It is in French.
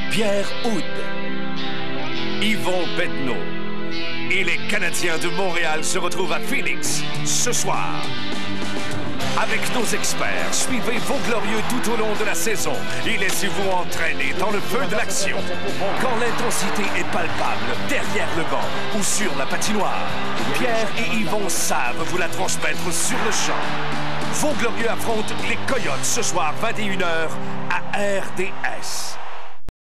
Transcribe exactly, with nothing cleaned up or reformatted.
Pierre Houde, Yvon Bednaud et les Canadiens de Montréal se retrouvent à Phoenix ce soir. Avec nos experts, suivez vos glorieux tout au long de la saison et laissez-vous entraîner dans le feu de l'action. Quand l'intensité est palpable derrière le banc ou sur la patinoire, Pierre et Yvon savent vous la transmettre sur le champ. Vos glorieux affrontent les Coyotes ce soir vingt et une heures à R D S.